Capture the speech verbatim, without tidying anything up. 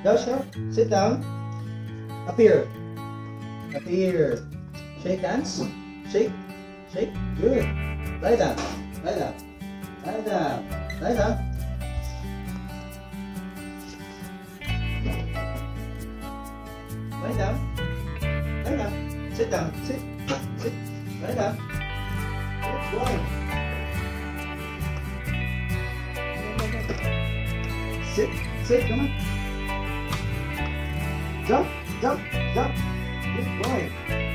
Joshua, sit down. Up here. Up here. Shake hands. Shake. Shake. Good. Lie down. Lie down. Lie down. Lie down. Lie down. Lie down. Sit down. Sit. Sit. Lie down. Good boy. Sit. Sit. Come on. Jump. Jump. Jump. Good boy.